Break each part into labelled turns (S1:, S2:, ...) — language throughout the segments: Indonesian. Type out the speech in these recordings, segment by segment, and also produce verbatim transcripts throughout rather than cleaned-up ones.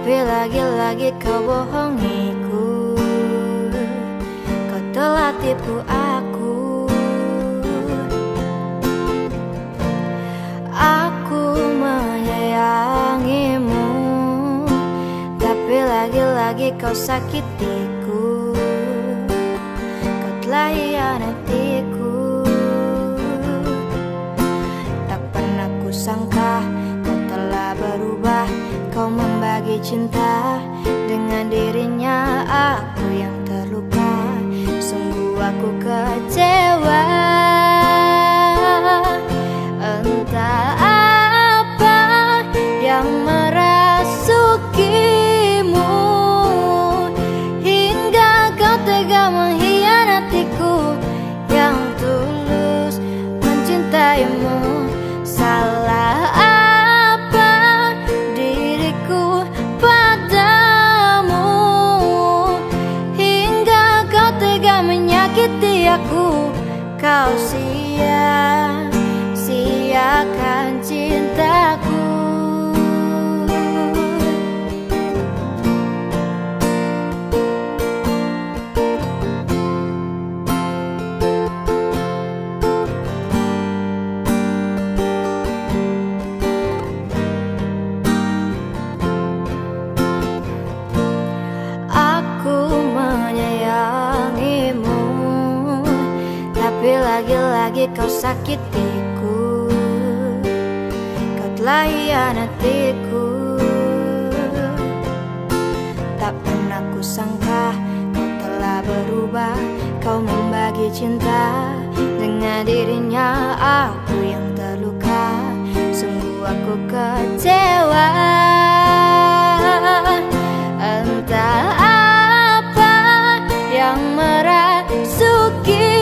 S1: Tapi lagi-lagi kau bohongiku, kau telah tipu aku. Aku menyayangimu, tapi lagi-lagi kau sakitiku. Kau telah hianatiku. Tak pernah kusangka kau telah berubah. Kau membagi cinta dengan dirinya, aku yang terluka. Sungguh aku kecewa. Entah apa yang merasukimu hingga kau tega mengkhianatiku yang tulus mencintaimu. Salah apa diriku padamu hingga kau tega menyakiti aku. Kau sia-siakan cintaku. Tapi lagi-lagi kau sakitiku, kau telah hianatiku. Tak pernah kusangka kau telah berubah. Kau membagi cinta dengan dirinya, aku yang terluka. Sungguh aku kecewa. Entah apa yang merasuki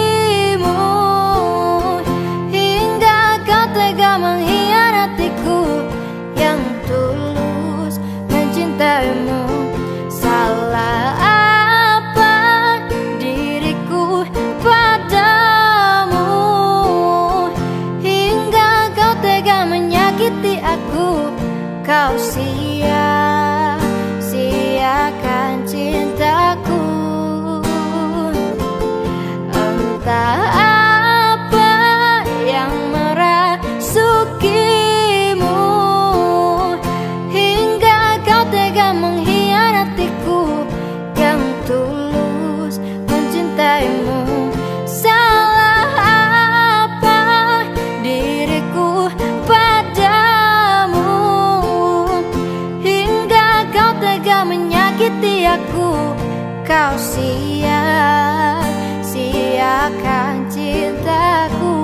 S1: mengkhianatiku yang tulus mencintaimu. Salah apa diriku padamu hingga kau tega menyakiti aku. Kau sia-siakan cintaku. Entah apa yang merasukimu hingga kau tega mengkhianatiku yang tulus mencintaimu. Salah apa diriku padamu hingga kau tega menyakiti aku. Kau sia-siakan cintaku.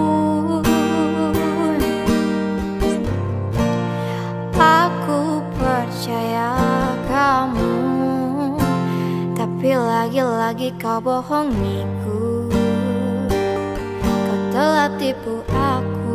S1: Aku percaya kamu, tapi lagi-lagi kau bohongiku. Kau telah tipu aku.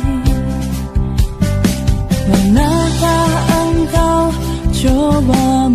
S2: Pernahkah engkau coba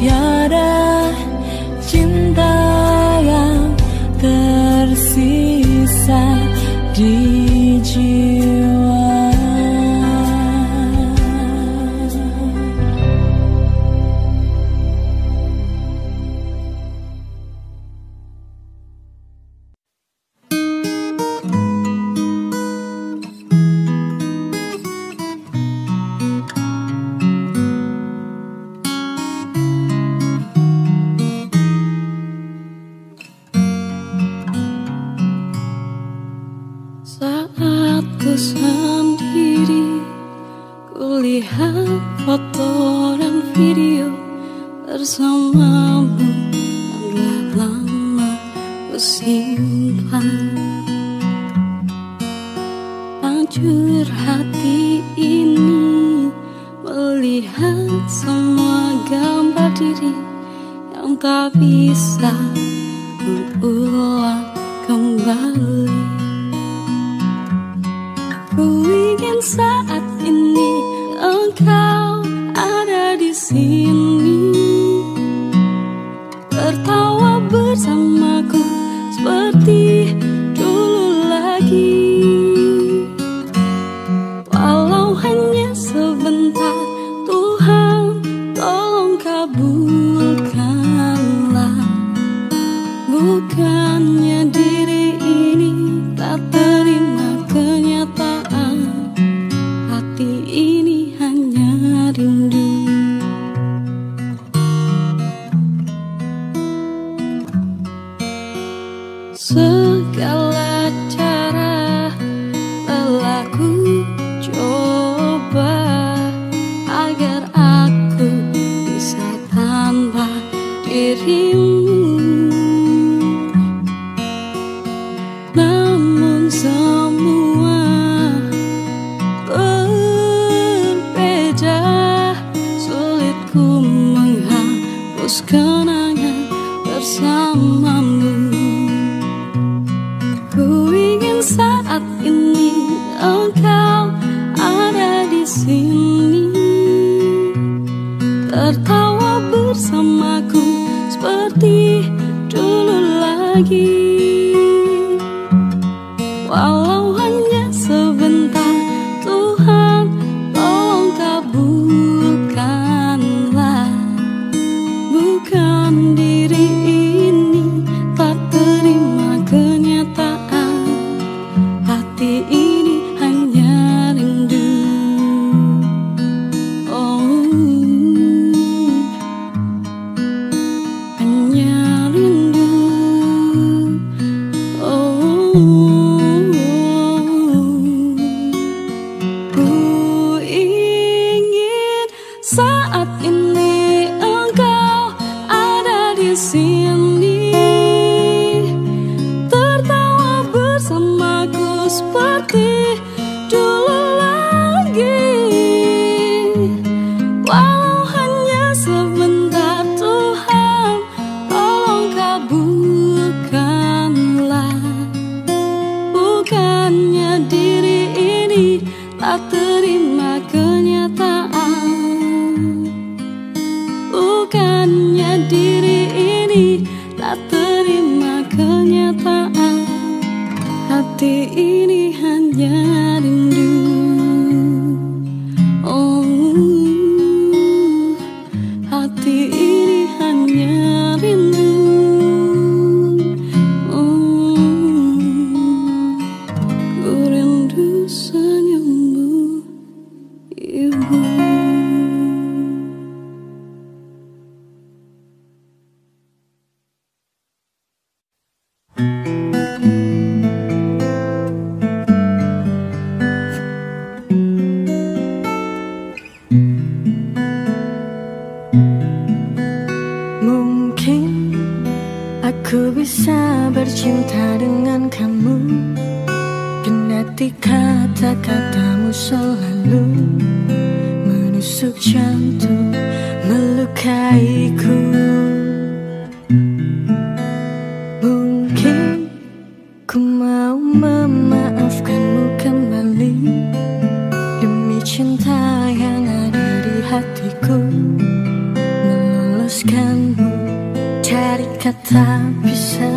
S2: tiada cinta yang tersisa di jiwa.
S3: Saat ku sendiri, kulihat foto dan video bersamamu yang telah lama ku simpan. Hancur hati ini melihat semua gambar diri yang tak bisa berulang kembali. Ku ingin saat ini engkau ada di sini, tertawa bersamaku seperti dulu lagi. Walau hanya sebentar, Tuhan tolong kabulkanlah. Bukannya diri ini tak terima kenyataan, hati ini hanya rindu. Segala cara telah ku coba agar aku bisa tanpa dirimu. Namun semua berbeda, sulit ku menghapus kenangan bersamamu. Ku ingin saat ini engkau ada di sini, tertawa bersamaku seperti dulu lagi. Walau hanya sebentar, Tuhan tolong kabulkanlah. Bukan diri ini tak terima kenyataan, hati ini hanya rindu. Oh, hanya rindu. Oh, saat ini engkau ada di sini, tertawa bersamaku seperti dulu lagi. Walau hanya sebentar, Tuhan tolong kabulkanlah. Bukannya diri ini tak terima kenyataan, bukannya diri ini tak terima kenyataan, hati ini hanya rindu. Oh, hati ini hanya rindu. Oh, ku rindu senyummu, Ibu.
S2: Mungkin aku bisa bercinta dengan kamu, kendati kata-katamu selalu menusuk jantung, melukaiku. Mungkin ku mau memaafkanmu kembali demi cinta yang ada di hatiku, meloloskan meloloskanmu dari kata bisa.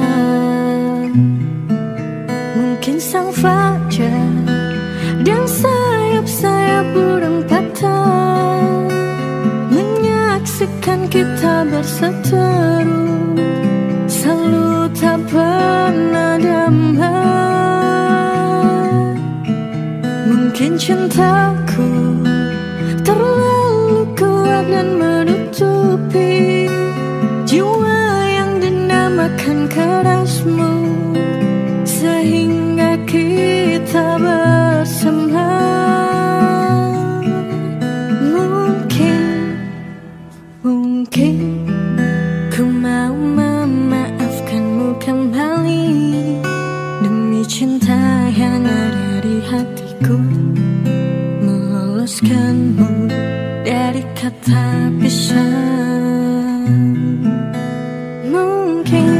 S2: Mungkin sang fajar dan sayap-sayap burung patah menyaksikan kita berseteru, selalu tak pernah damai. Mungkin cintaku terlalu kuat dan menutupi jiwa yang dinamakan kerasmu, sehingga kita bersama. Mungkin, mungkin ku mau memaafkanmu kembali demi cinta yang ada di hatiku, meloloskanmu dari kata bisa. Mungkin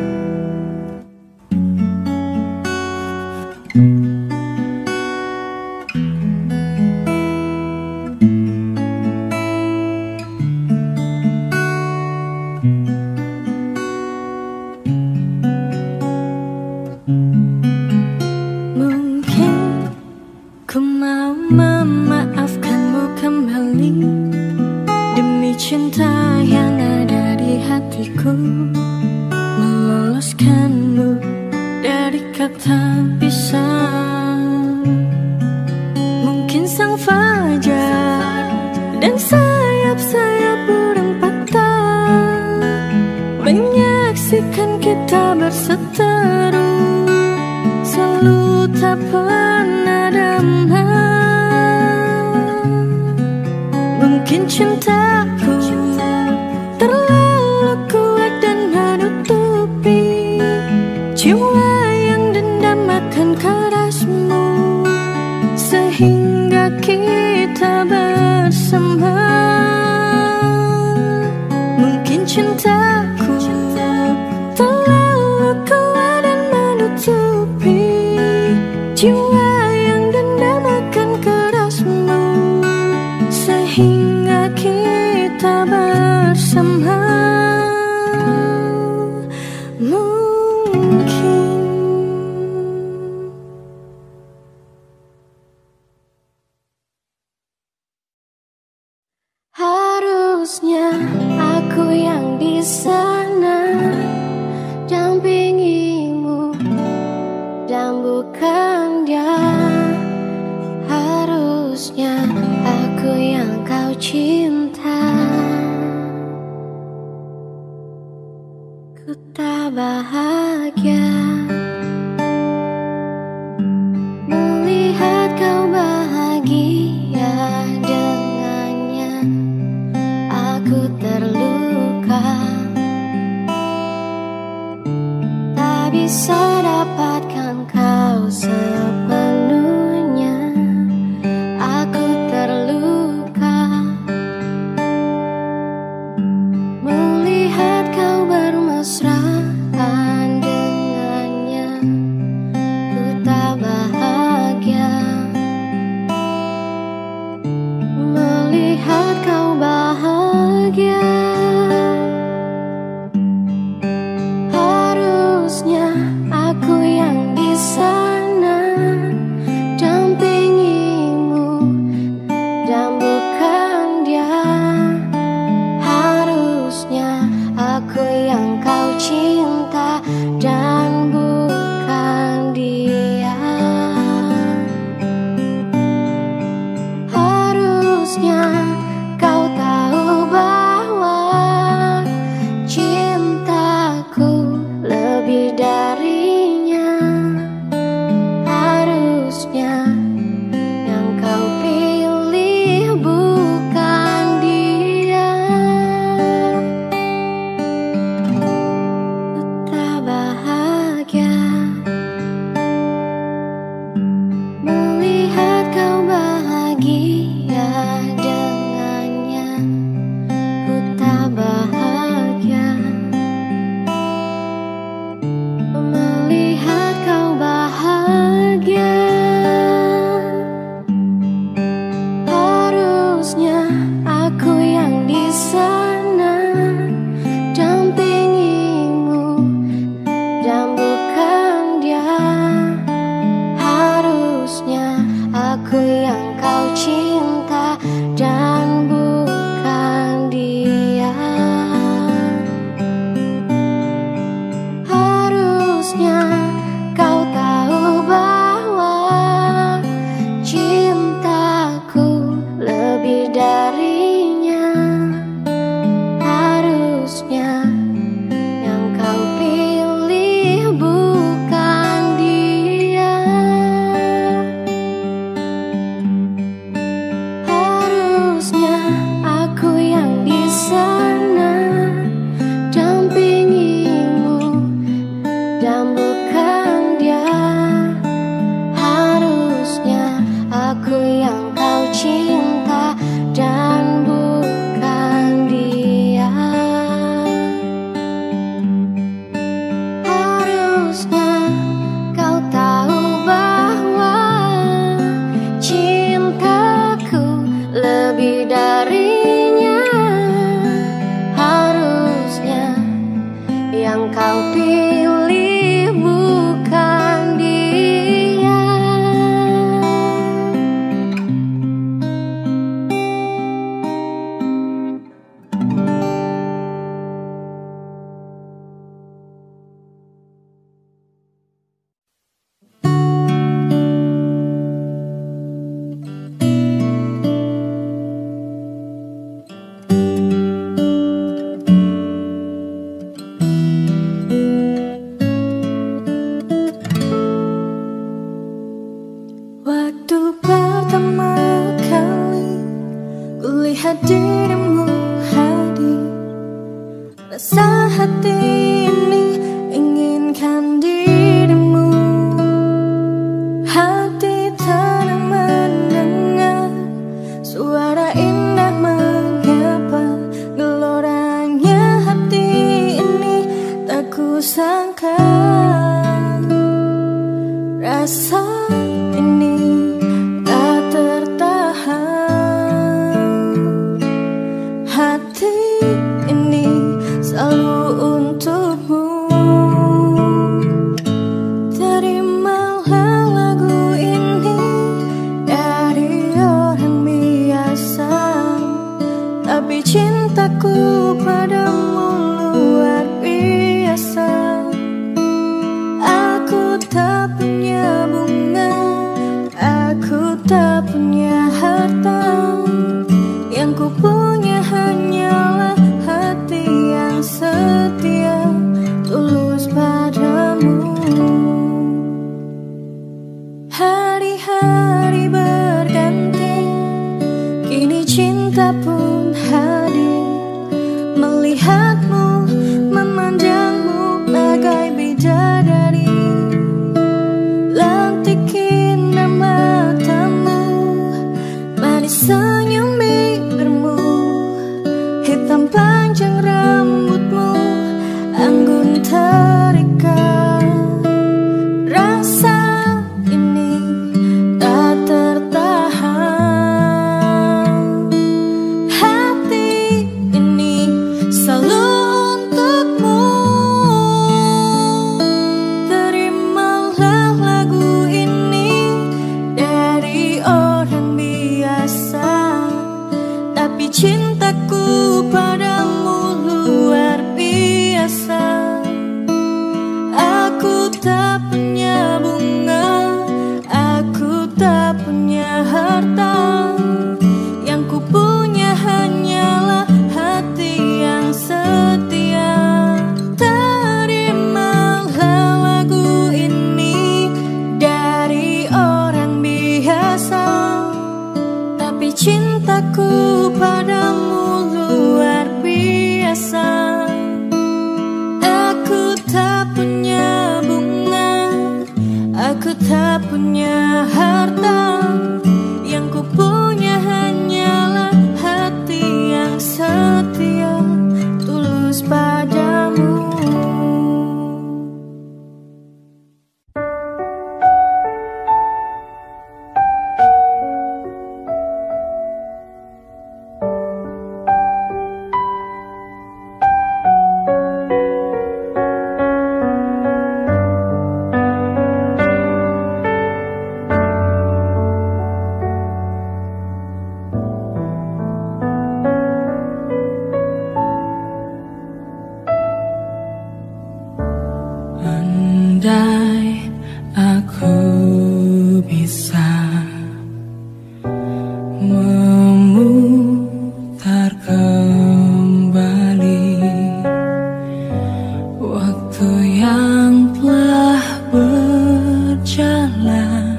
S2: ku mau memaafkanmu kembali demi cinta yang ada di hatiku, meloloskanmu dari kata bisa. Mungkin sang fajar dan sayap-sayap burung patah menyaksikan kita berseteru, selalu tak pernah damai. Mungkin cintaku terlalu kuat dan menutupi jiwa yang dendam akan kerasmu, sehingga kita bersama. Mungkin cintaku terlalu kuat dan menutupi jiwa yang dendam akan kerasmu, sehingga kita bersama. Mungkin harusnya aku yang di sana dampingimu dan bukan dia. Harusnya aku yang kau cinta. Ku tak bahagia melihat kau bahagia dengannya. Aku terluka, tak bisa dapatkan kau sepenuhnya. Aku terluka melihat kau bermesraan dengannya. Ku tak bahagia melihat kau bahagia. Harusnya aku yang di sana kau pilih bukan dia.
S3: Waktu pertama kali kulihat dirimu hadir, rasa hati ini inginkan dirimu. Hati tenang mendengar suara indah menyapa, geloranya hati ini tak kusangka. Rasa ini tak tertahan, hati ini selalu untukmu. Terimalah lagu ini dari orang biasa, tapi cintaku padamu luar biasa. Aku tak punya bunga, aku tak punya harta, yang ku punya hanyalah hati yang setia, tulus padamu. Hari-hari berganti, kini cinta pun hadir, melihatmu, memandangmu bagai bidadari. Lantik indah matamu, manis senyum bibirmu, hitam panjang rambutmu, anggun terikat. Rasa ini tak tertahan, hati ini selalu untukmu. Terimalah lagu ini dari orang biasa, tapi cintaku padamu luar biasa. Aku tak punya bunga, aku tak punya harta, yang ku punya hanyalah hati yang setia. Terimalah lagu ini dari orang biasa, tapi cintaku padamu luar biasa. Aku tak punya bunga, aku tak punya harta, yang ku punya hanyalah hati yang setia, tulus padamu.
S4: Andai aku bisa memutar kembali waktu yang telah berjalan,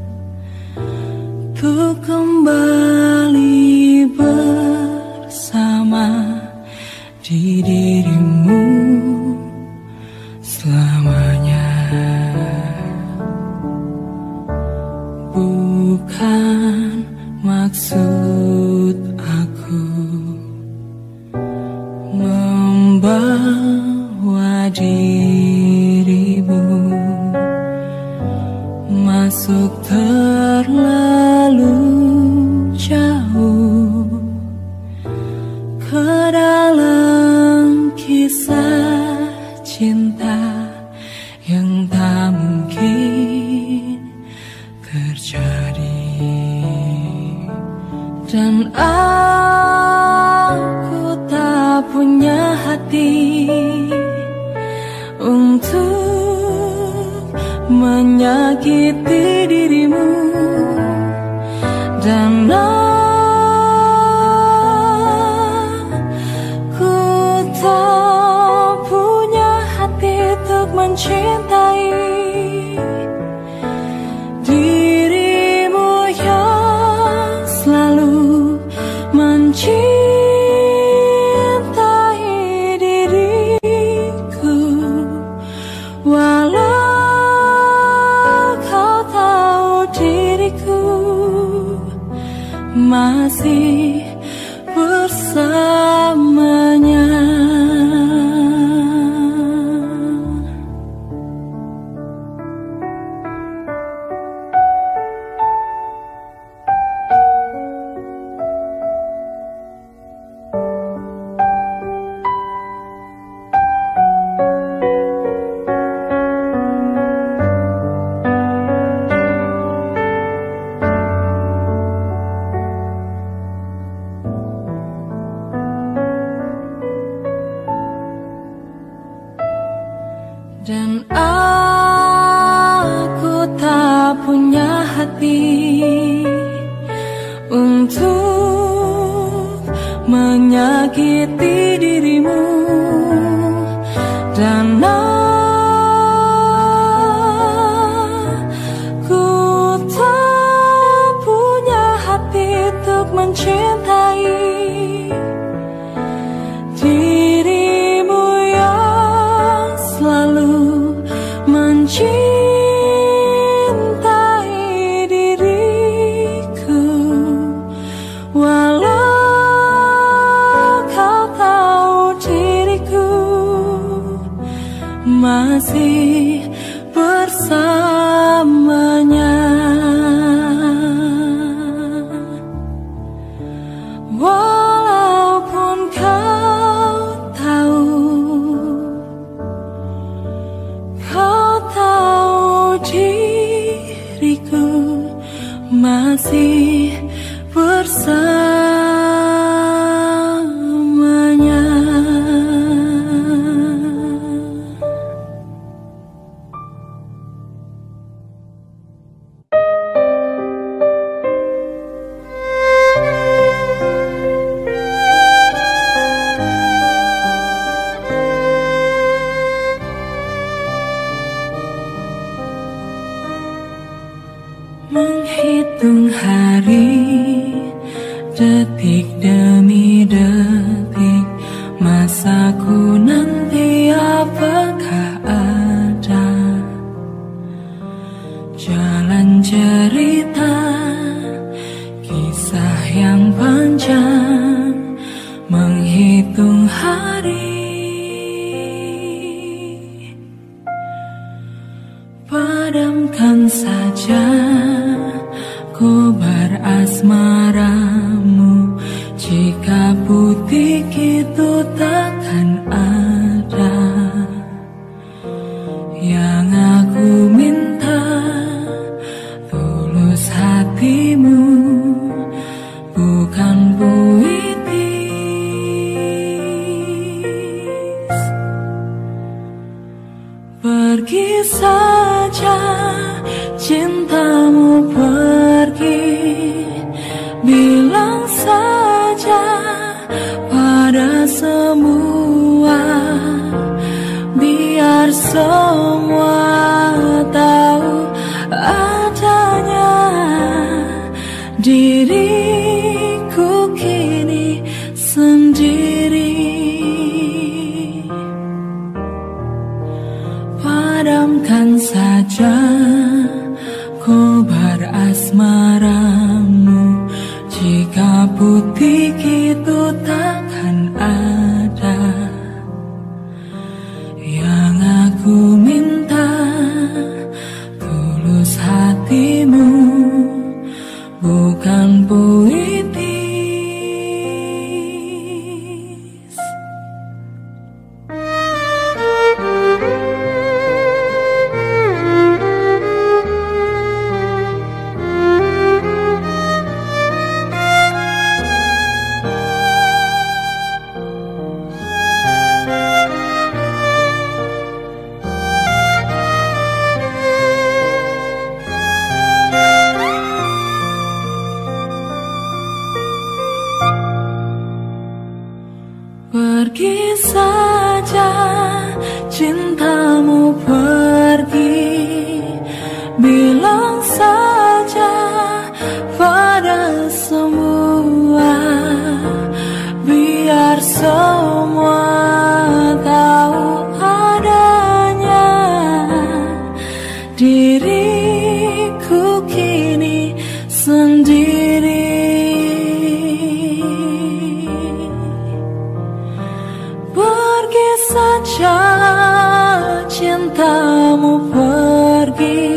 S4: ku kembali bersama di dirimu selamanya. Bukan maksud aku membawa dirimu masuk terlalu jauh ke dalam kisah cinta menyakiti dirimu, dan aku tak punya hati untuk mencintai dirimu yang selalu mencintai diriku. Walau kau tahu diriku masih bersamanya. Dan aku tak punya hati untuk menyakiti dirimu, dan aku tak punya hati untuk mencintai dirimu yang selalu mencintai diriku. Walau kau tahu diriku masih bersamanya. Walaupun kau tahu, kau tahu diriku masih bersamanya. Menghitung hari, detik demi detik, masaku nanti apakah ada jalan cerita, kisah yang panjang, menghitung hari. Padamkan saja kobar asmaramu, jika putih itu takkan ada. Yang aku minta tulus hatimu, bukan puitis. Pergi saja cintamu, pergi, bilang saja pada semua, biar semua tahu adanya diriku kini sendiri. Padamkan saja kobar asmaramu, jika putih itu takkan ada. Yang aku minta tulus hatimu, bukan puitis. saja cintamu pergi,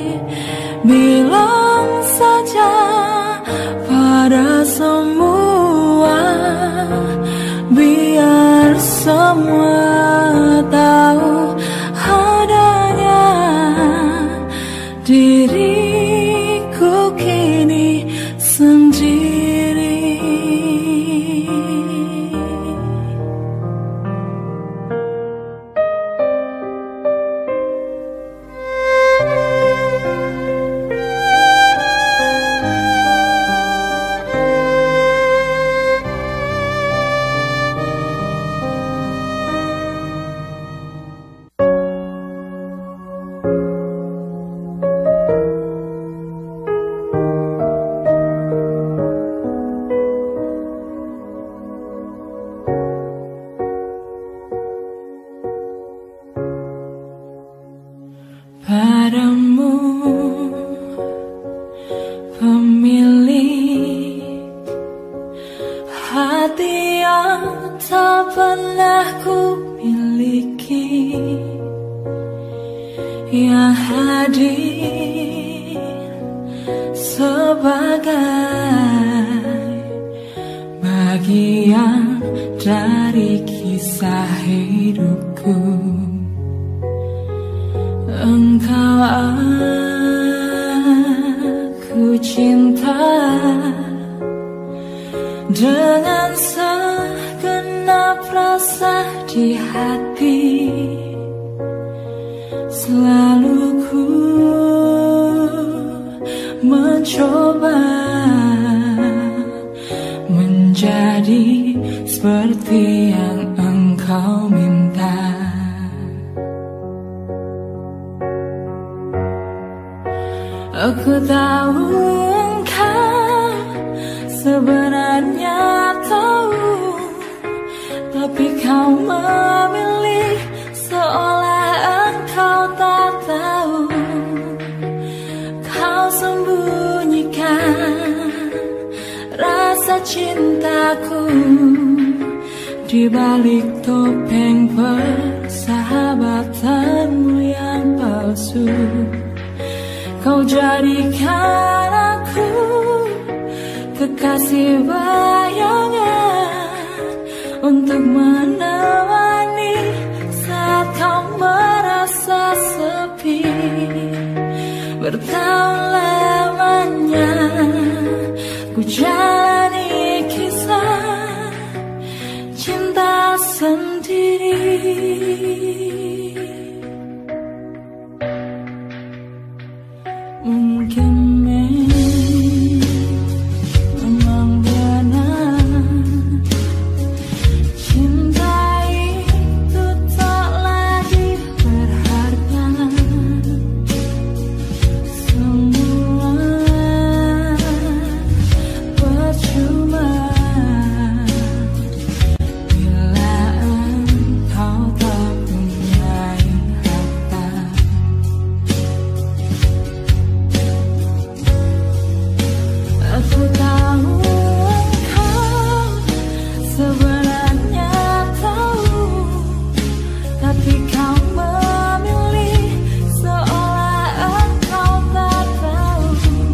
S4: bilang saja pada semua, biar semua tahu adanya diriku kini sendiri. Padamu pemilik hati yang tak pernah ku miliki, yang hadir sebagai bagian dari kisah hidupku. Engkau aku cinta dengan segenap rasa di hati. Selalu ku mencoba menjadi seperti yang engkau minta. Aku tahu engkau sebenarnya tahu, tapi kau memilih seolah engkau tak tahu. Kau sembunyikan rasa cintaku di balik topeng persahabatanmu yang palsu. Kau jadikan aku kekasih bayangan untuk menemani saat kau merasa sepi. Bertahun lamanya ku jalani kisah cinta sendiri. Mungkin memang benar cinta itu tak lagi berharga. Semua percuma bila engkau tak punya harta. Aku tahu engkau sebenarnya tahu, tapi kau memilih seolah engkau tak tahu.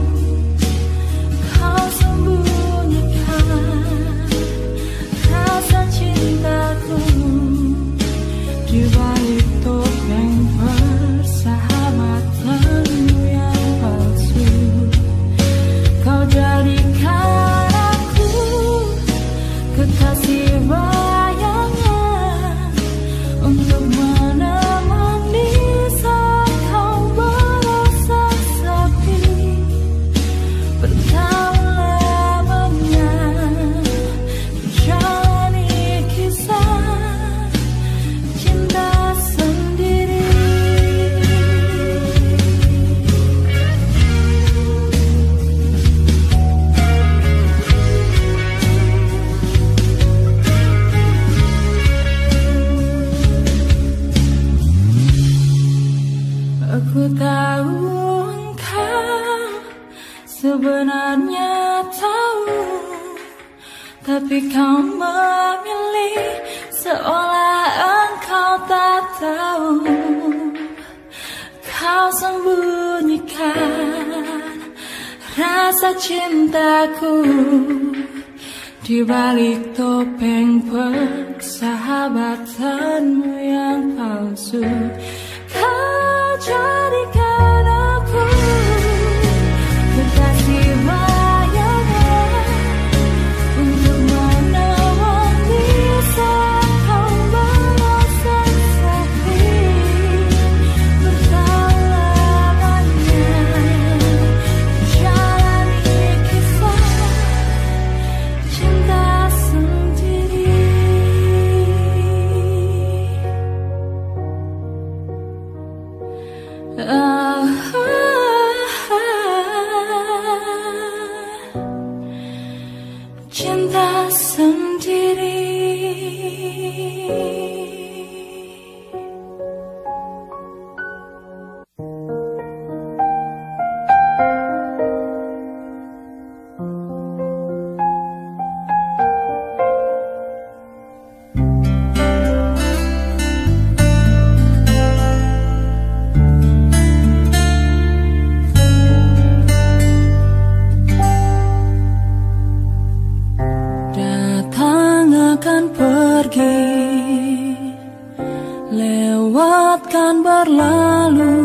S4: Kau sembunyikan rasa cintaku di balik topeng persahabatanmu yang palsu. Kau jadikan aku kekasih bayangan untuk menemani saat kau merasa sepi. Bertahun lamanya ku jalani kisah cinta sendiri. Aku tahu engkau sebenarnya tahu, tapi kau memilih seolah engkau rasa cintaku di balik topeng persahabatanmu yang palsu. Kau jadikan aku kekasih bayangan untuk menemani saat kau merasa sepi. Bertalangannya jalani kisah cinta sendiri. Ah, cinta sendiri. Datang akan pergi, lewatkan berlalu,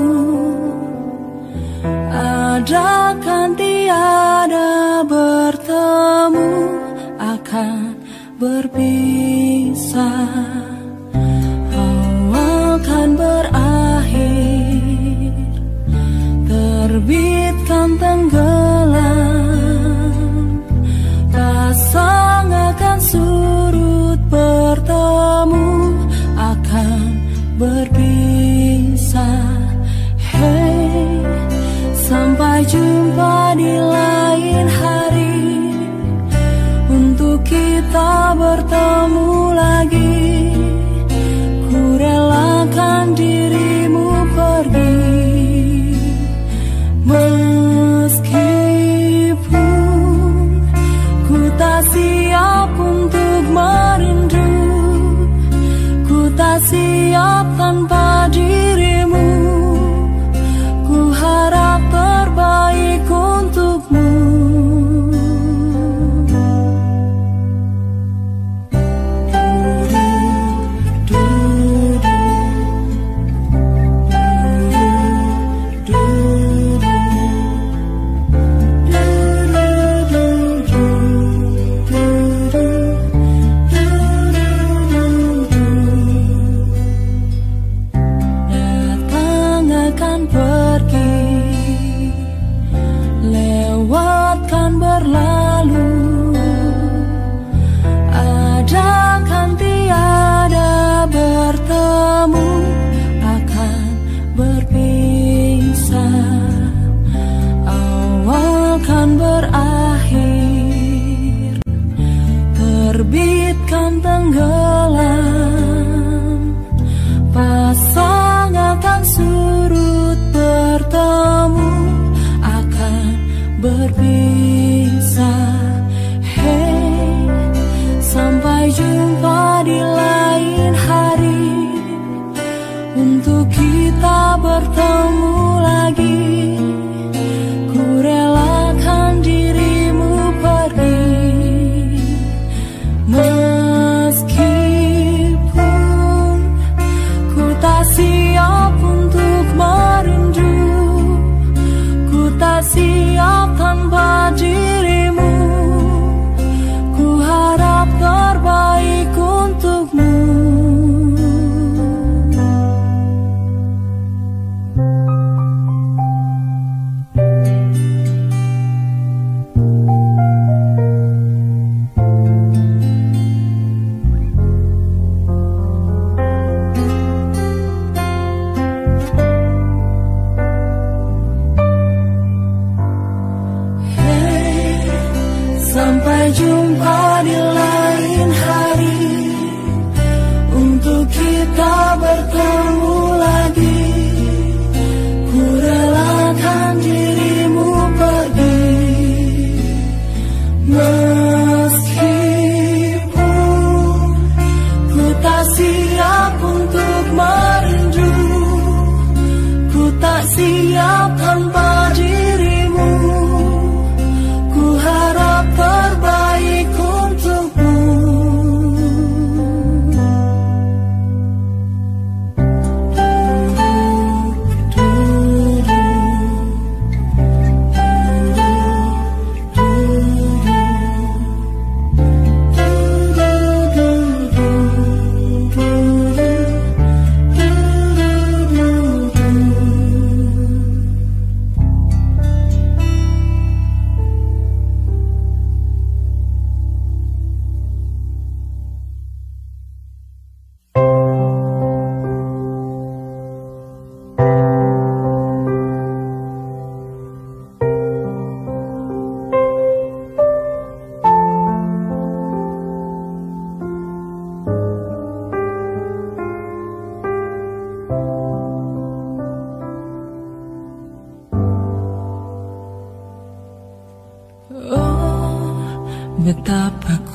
S4: ada kan tiada bertemu, akan berpisah. Awal kan berakhir, terbitkan tenggelam, pasang akan surut, bertemu akan berpisah. Hey, sampai jumpa di lain hari, untuk kita bertemu lagi. Ku relakan dirimu pergi, meskipun ku tak siap untuk merindu, ku tak siap tanpa dirimu. Ku harap terbaik untukmu.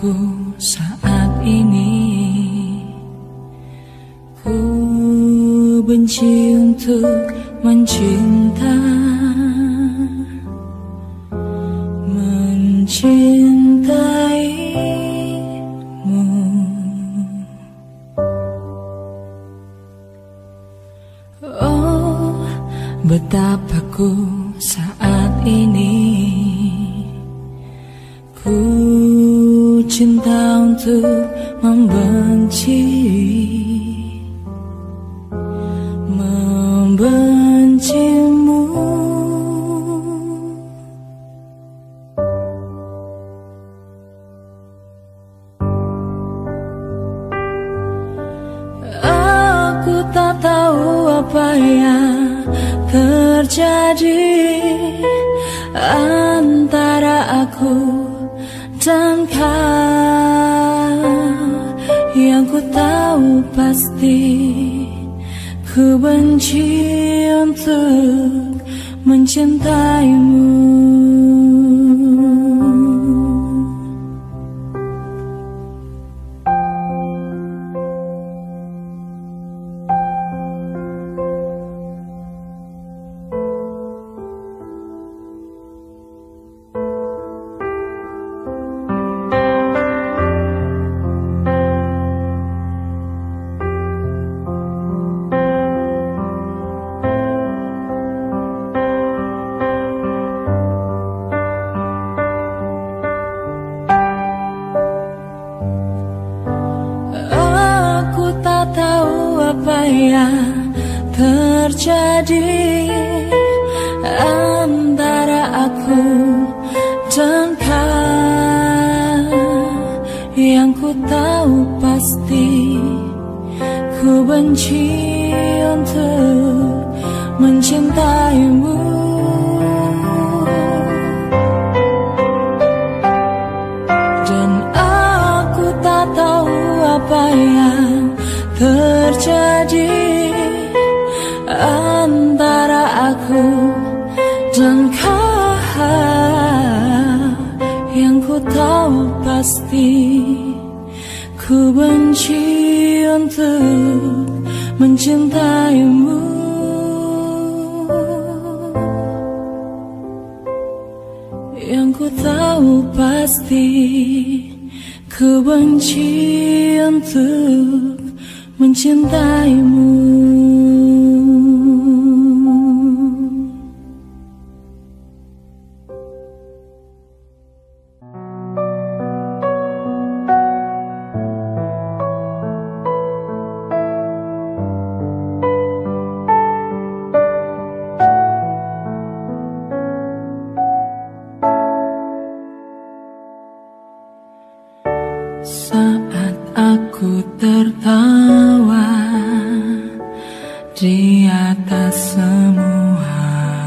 S4: aku saat ini. Ku benci untuk mencinta, mencintaimu. Oh, betapa ku saat ini. Ku cinta untuk membenci, membencimu. Aku tak tahu apa yang terjadi antara aku dan kau. Yang ku tahu pasti, ku benci untuk mencintaimu. Apa yang terjadi antara aku dan kau. Yang ku tahu pasti, ku benci untuk mencintaimu. Dan aku tak tahu apa yang terjadi antara aku dan kau. Yang ku tahu pasti, ku benci untuk mencintaimu. Yang ku tahu pasti, ku benci untuk mencintaimu. Saat aku tertawa di atas semua,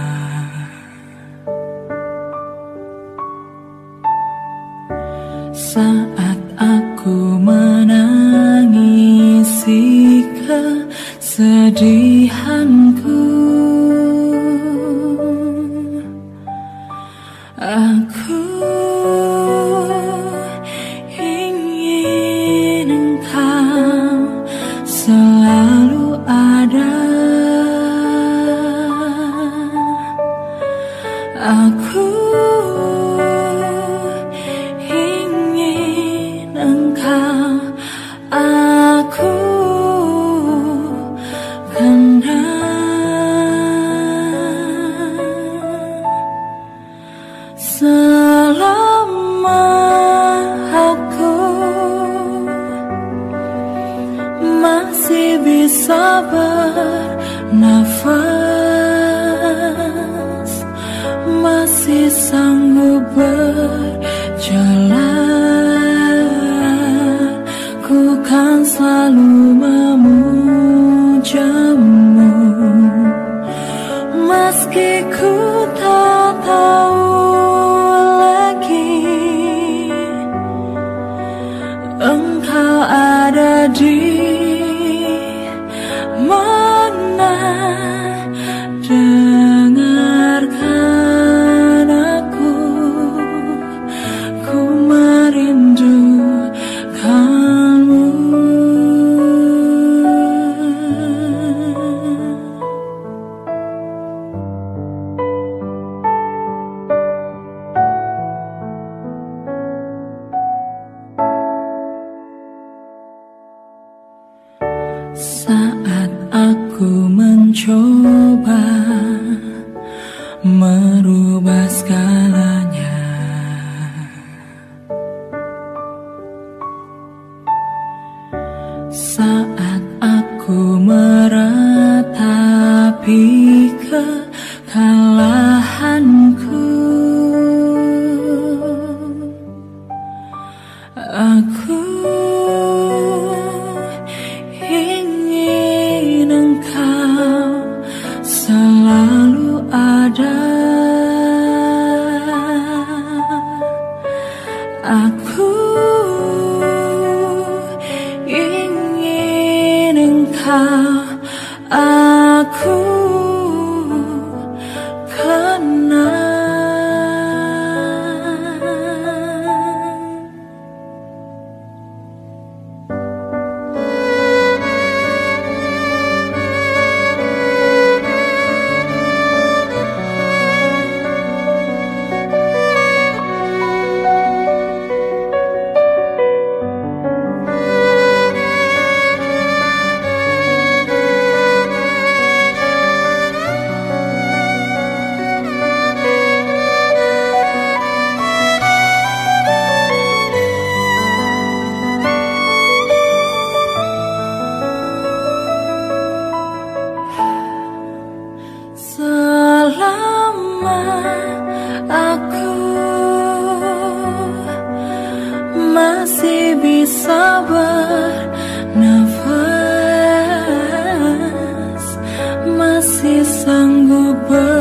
S4: saat aku menangisi kesedihanku, aku selalu ada. Aku ingin engkau, aku kenal selama aku masih bisa bernafas, masih sanggup berjalan, ku kan selalu memujamu. Meski ku tak tahu lagi engkau ada di mana, mencoba merubah segalanya. Saat aku meratapi kekalahanku, aku ingin engkau selalu ada. Aku ingin engkau aku kenal. Selama aku masih bisa bernafas, masih sanggup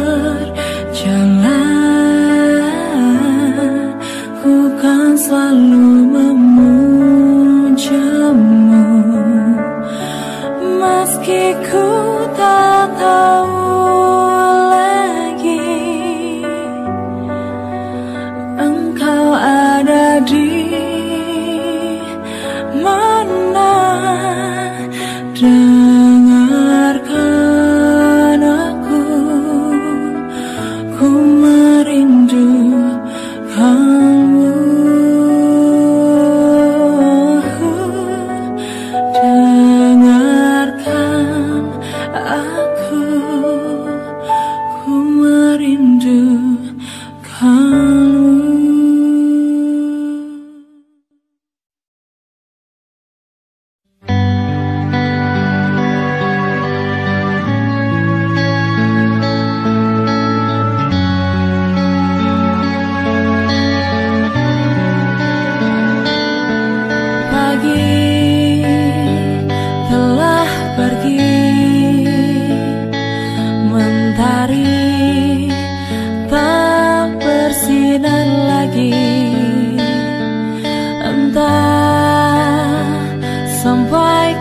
S4: berjalan, ku kan selalu memujamu, meski ku tak tahu ada di mana. Dengarkan aku, ku merindukanmu. Dengarkan aku, ku merindukanmu. Sampai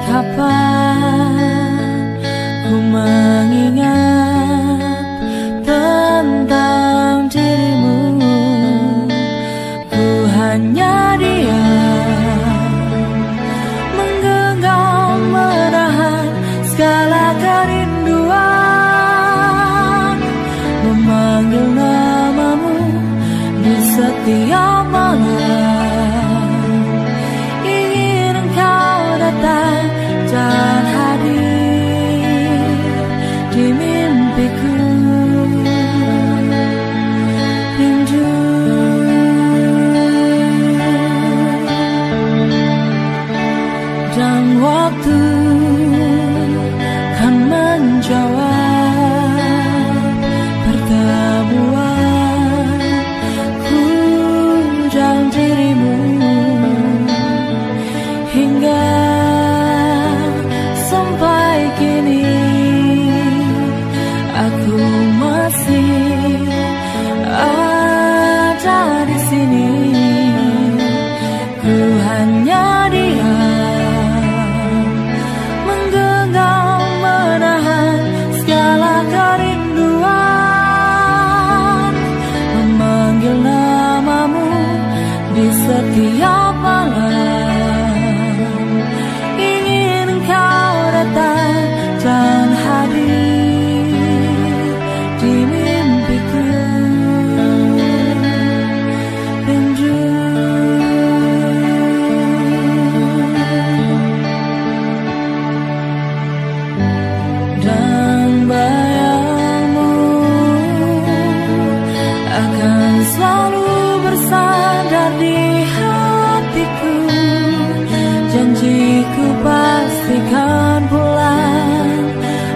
S4: kapan ku mengingat tentang dirimu. Ku hanya diam, menggenggam menahan segala kerinduan, memanggil namamu di setiap malam. Dan hadir di mimpiku, rindu dan waktu kan menjawab.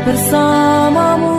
S4: bersamamu.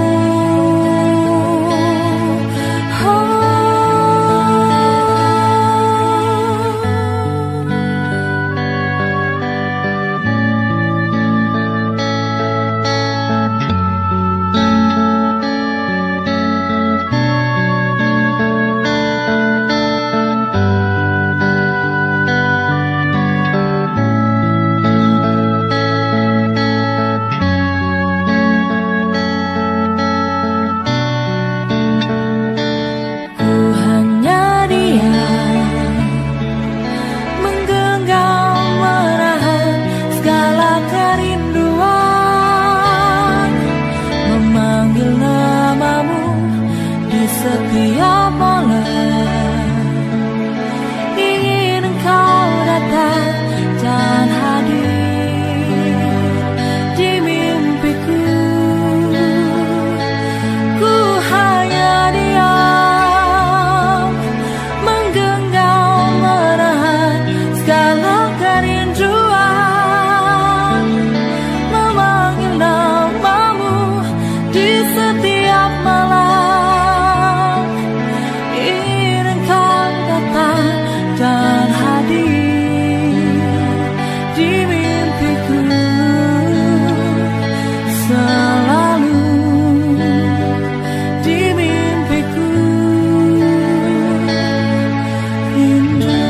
S4: Setiap malam ingin engkau datang dan hadir di mimpiku. Ku hanya diam, menggenggam menahan segala kerinduan, memanggil namamu di setiap malam. Dan hadir di mimpiku selalu, di mimpiku indah.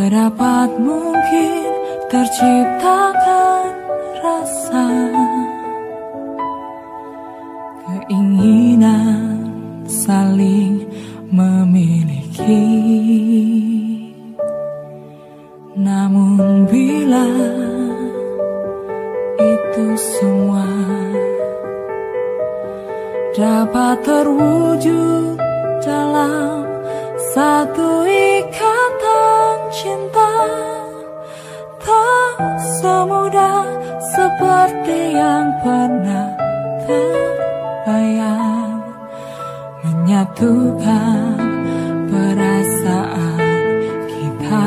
S4: sedapat mungkin terciptakan rasa keinginan saling memiliki. Namun bila itu semua dapat terwujud dalam satu ikatan cinta, tak semudah seperti yang pernah terbayang, menyatukan perasaan kita.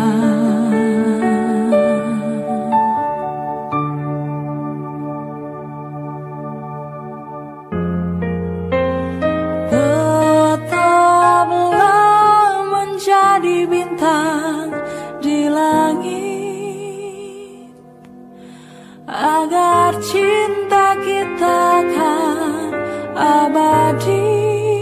S4: Agar cinta kita kan abadi,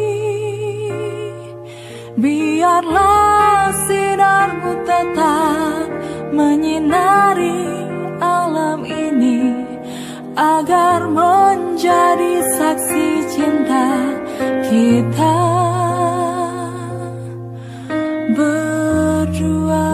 S4: biarlah sinarmu tetap menyinari alam ini, agar menjadi saksi cinta kita berdua.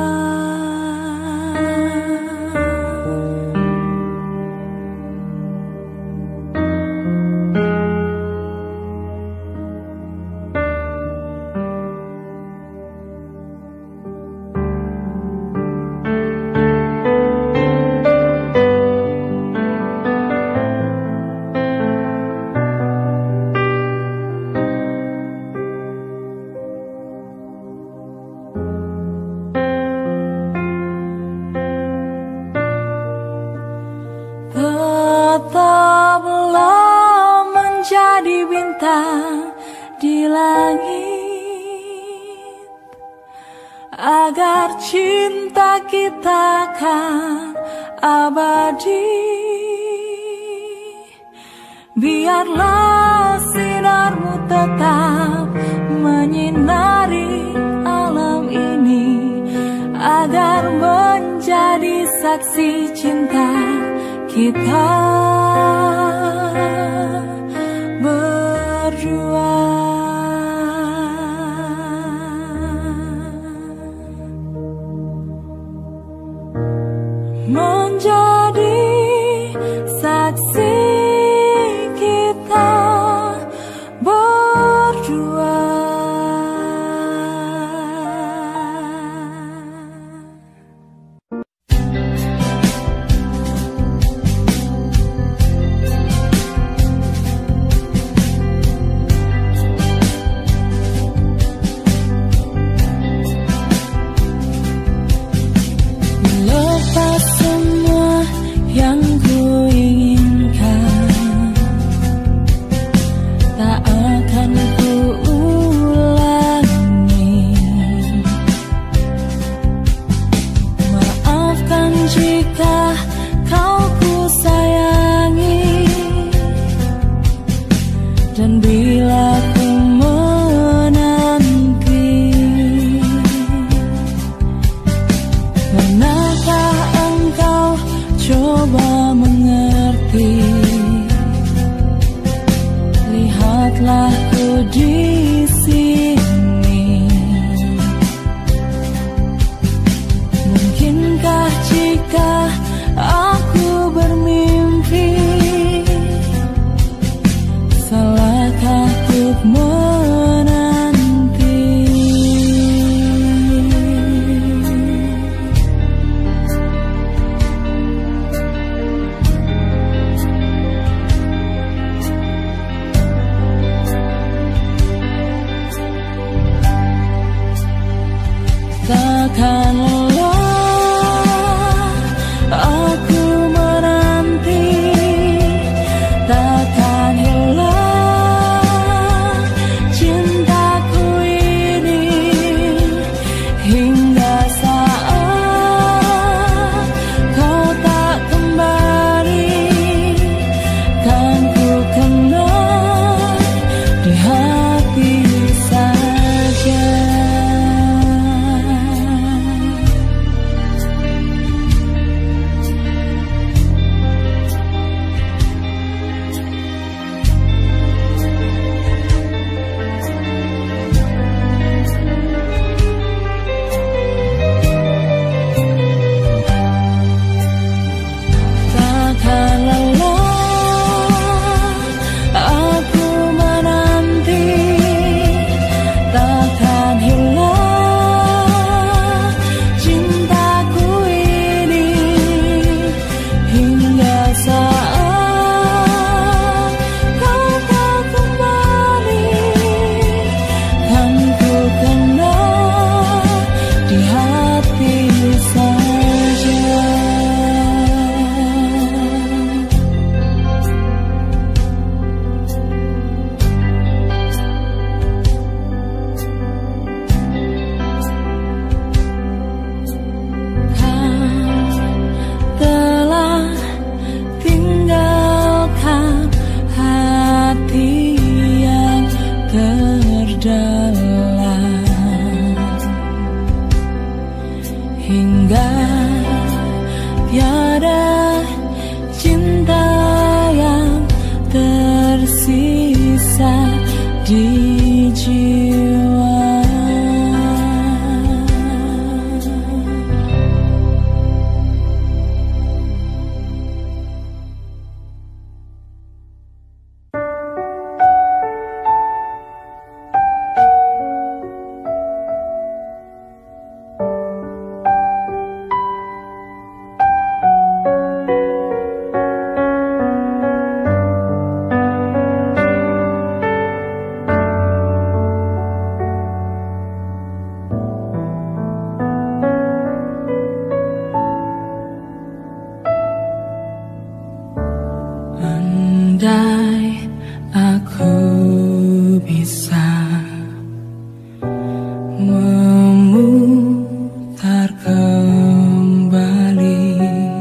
S4: Tetaplah menjadi bintang di langit, agar cinta kita kan abadi, biarlah sinarmu tetap menyinari alam ini, agar menjadi saksi cinta kita berdua. Menjadi saksi kita berdua. Dan bila ku menanti, pernahkah engkau coba mengerti? Lihatlah ku di sini. Mungkinkah jika aku bermimpi, salahkah untuk menanti? Takkanlah aku menanti, takkan hilang cintaku ini, hingga saat kau tak kembali, kan ku kenal di hati saja. di jiwa. Andai aku bisa memutar kembali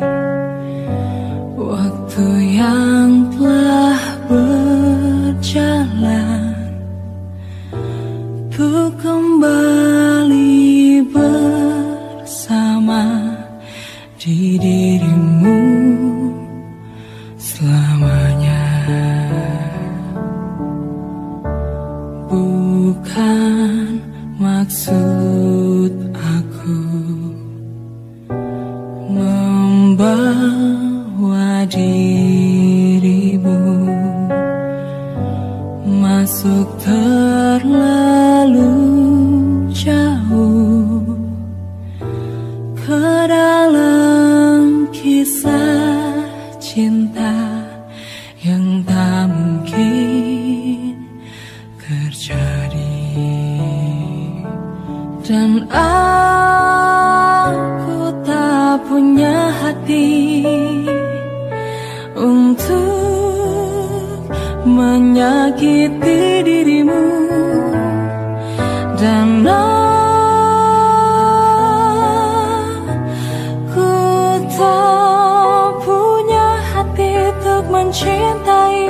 S4: waktu yang telah berjalan, untuk kembali bersama di dirimu selamanya. Bukan maksud aku membawa dirimu masuk terlalu jauh ke dalam kisah cinta yang tak mungkin terjadi. Dan aku tak punya hati untuk menyakiti dirimu. Dan aku tak punya hati untuk mencintai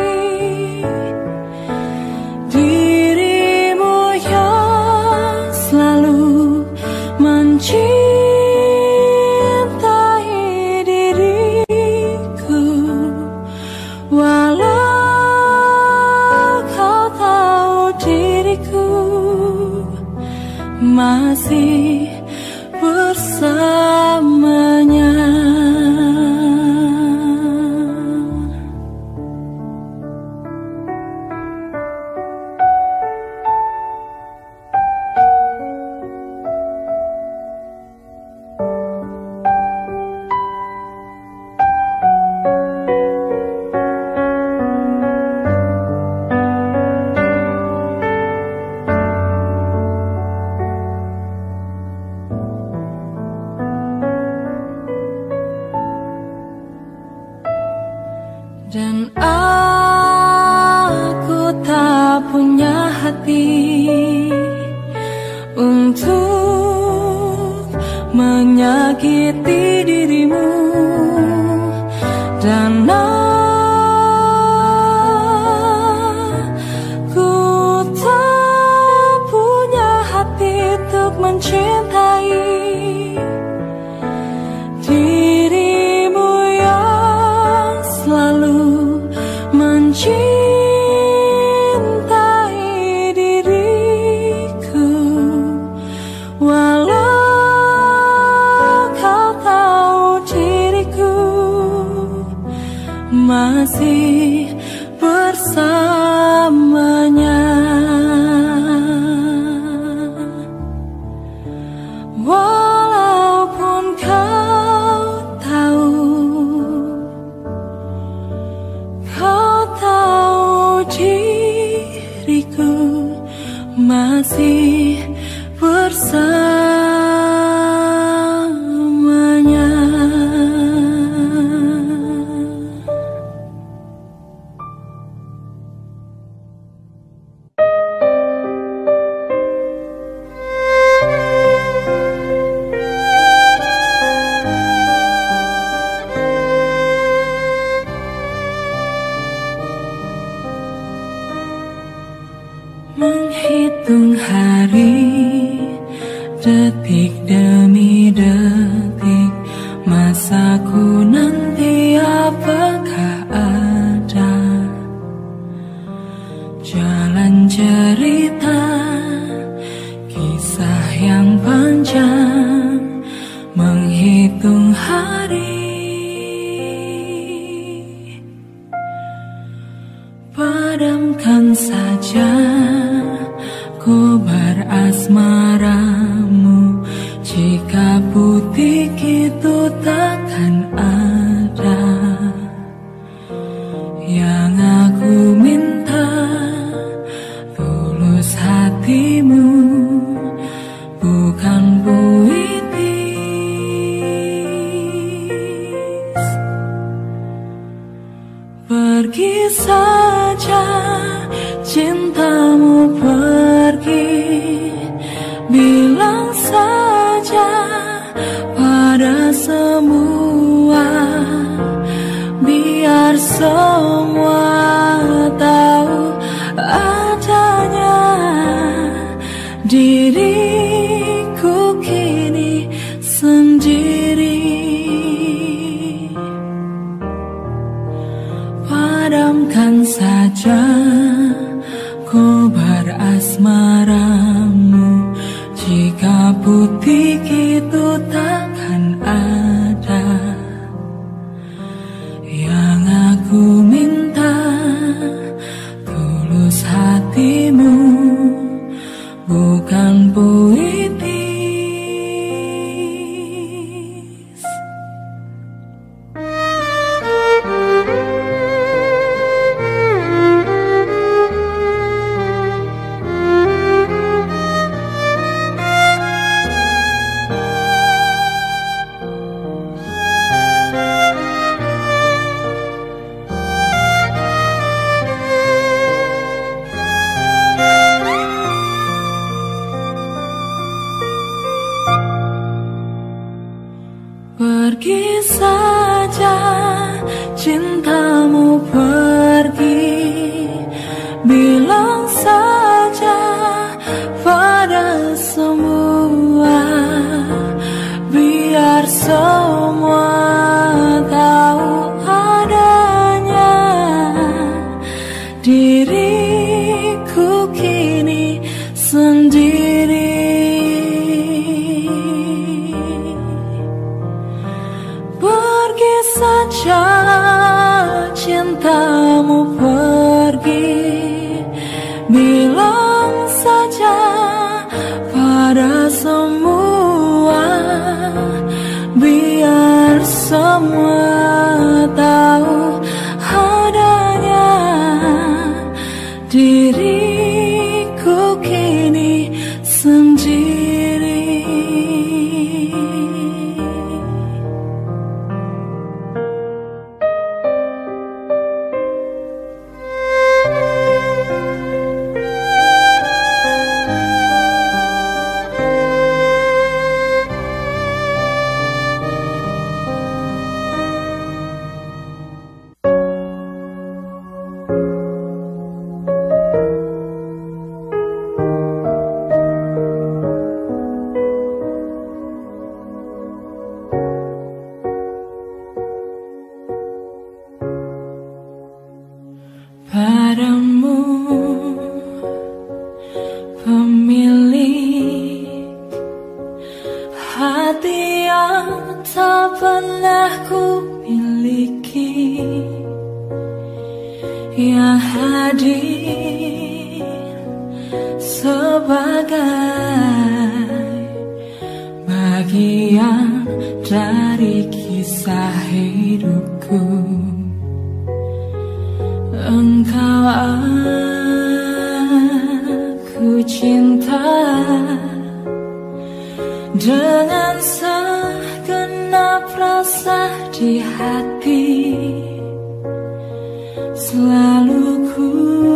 S4: dirimu yang selalu mencintai diriku. Walau kau tahu diriku masih bersamanya. Dan aku tak punya hati untuk menyakiti dirimu. Dan aku tak punya hati untuk mencintai dirimu yang selalu mencintai diriku. Walau kau tahu diriku masih bersamanya. Walaupun kau tahu, kau tahu diriku masih bersamanya. Menghitung hari, detik demi detik, masaku nanti apakah ada jalan cerita kisah yang panjang, menghitung hari, padamkan saja kobar asmaramu. Jika butik itu takkan ada, yang aku minta tulus hatimu, bukan puitis. Pergi saja cintamu, pergi, bilang saja pada semua, biar semua tahu adanya diriku kini sendiri. Padamkan saja kobar asmaramu. Jika butik itu takkan ada, yang aku minta tulus hatimu, bukan puitis. Pergi saja cintamu, pergi, bilang saja pada semua, biar semua tahu adanya diriku kini sendiri. Pergi saja cintamu, pergi, bilang saja pada semua, biar semua tahu adanya diriku kini sendiri. Padamu pemilik hati yang tak pernah ku miliki, yang hadir sebagai bagian dari kisah hidupku. Engkau aku cinta dengan segenap rasa di hati. Selalu ku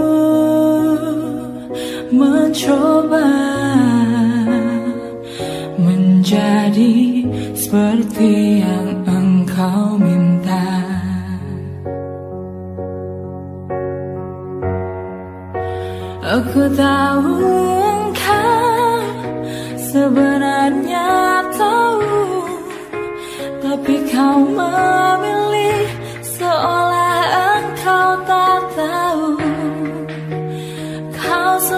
S4: mencoba menjadi seperti yang engkau minta. Aku tahu engkau sebenarnya tahu, tapi kau memilih seolah engkau tak tahu. Kau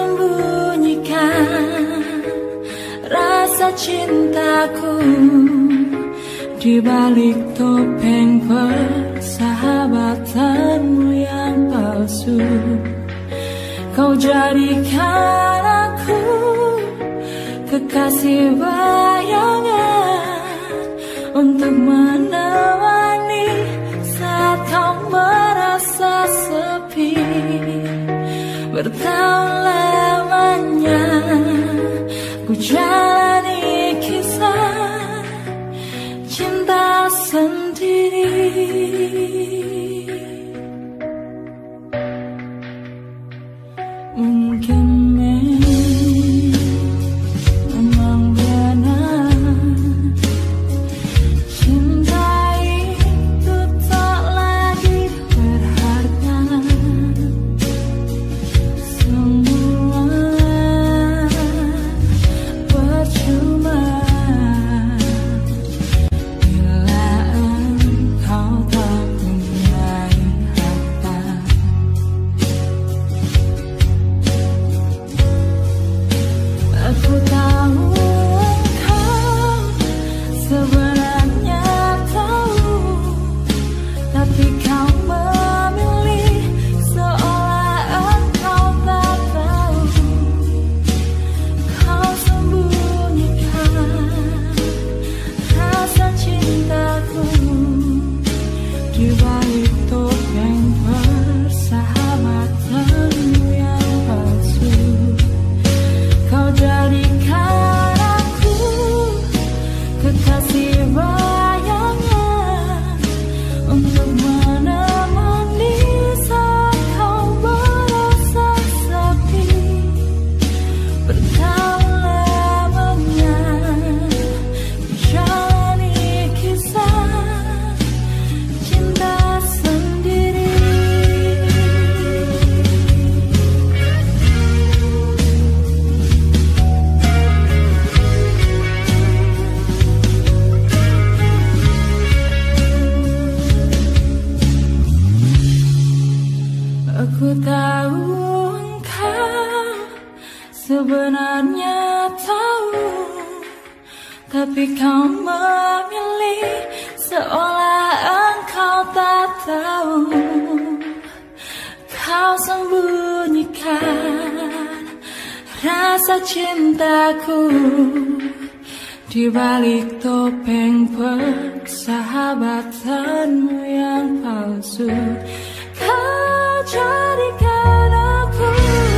S4: rasa cintaku di balik topeng persahabatanmu yang palsu. Kau jadikan aku kekasih bayangan untuk menemani saat kau merasa sepi. Bertahun lamanya ku jalani kisah cinta sendiri. Mungkin memang benar cinta itu tak lagi berharga. Semua percuma bila engkau tak punya harta. Aku tahu engkau sebenarnya tahu, tapi kau memilih seolah engkau tak tahu. Kau sembunyikan rasa cintaku di balik topeng persahabatanmu yang palsu. Kau jadikan aku kekasih bayangan untuk menemani saat kau merasa sepi. Bertahun lamanya ku jalani kisah cinta sendiri. Aku tahu engkau sebenarnya tahu, tapi kau memilih seolah engkau tak tahu. Kau sembunyikan rasa cintaku di balik topeng persahabatanmu yang palsu. Kau jadikan aku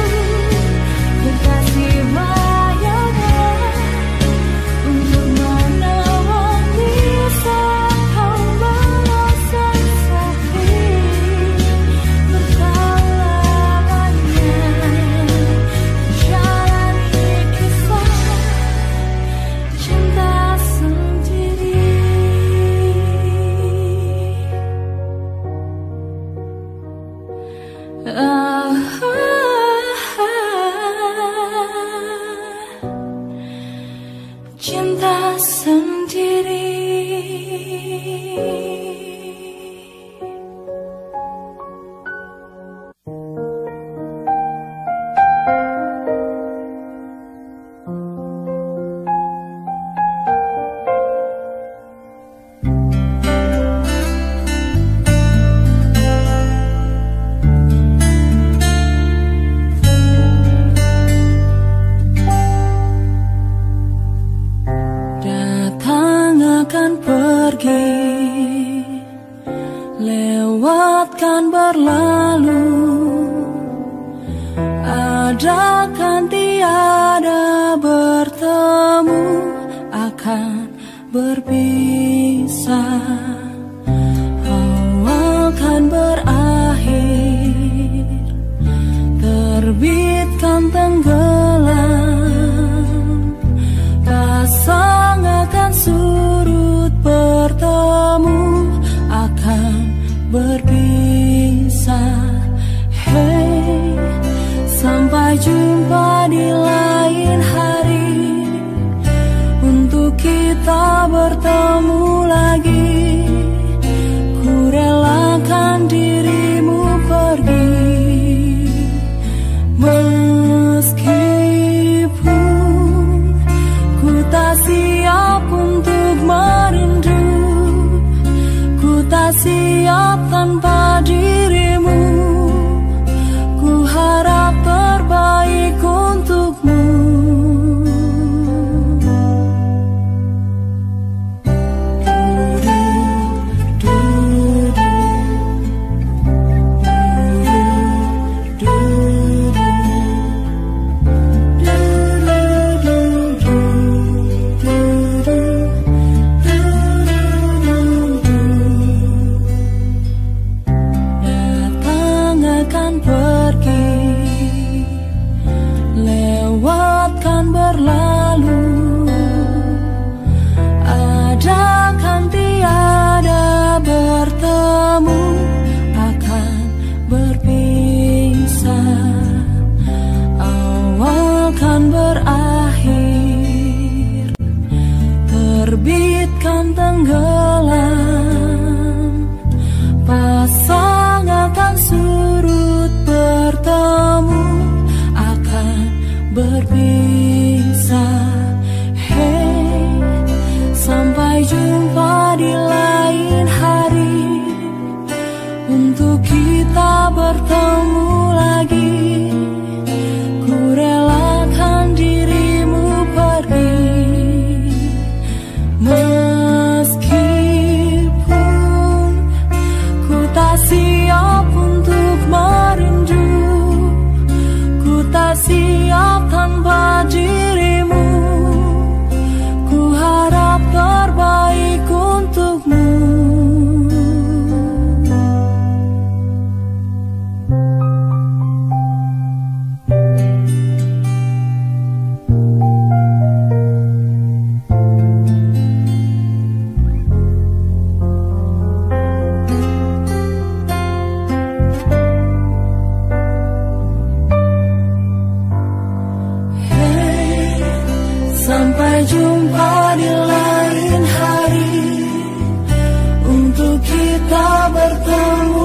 S4: kekasih bayangan untuk menemani saat kau merasa sepi. Bertahun lamanya jalani kisah cinta sendiri. Ah, cinta sendiri. Akan pergi, lewatkan berlalu, adakan tiada bertemu, akan berpisah. Awal kan berakhir, terbitkan tenggelam, pasang akan surut bertemu, akan berpisah. Hey, sampai jumpa di lain hari, untuk kita bertemu lagi. Ku relakan dirimu pergi, meskipun ku tak siap tanpa dirimu. Ku harap terbaik untukmu. Tenggelam, pasang akan surut, bertemu akan berpisah. Hey, sampai jumpa di lain hari, untuk kita bertemu lagi. Ku relakan dirimu pergi. Siap untuk merindu, ku tak siap tanpa dirimu. Ku harap terbaik untukmu. Sampai jumpa di lain hari, untuk kita bertemu